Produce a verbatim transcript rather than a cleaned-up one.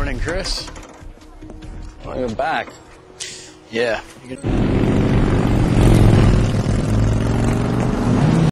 morning, Chris. Oh, you're back. Yeah. You can